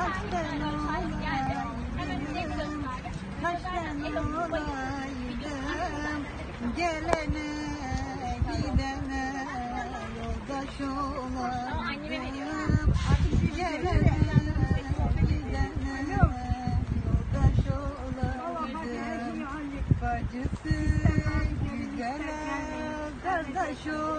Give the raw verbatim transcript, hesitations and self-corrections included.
Kaçtan olaydım, kaçtan olaydım, gelene gidene yoldaş olaydım, gelene gidene yoldaş olaydım, bacısı güzele kardeş olaydım.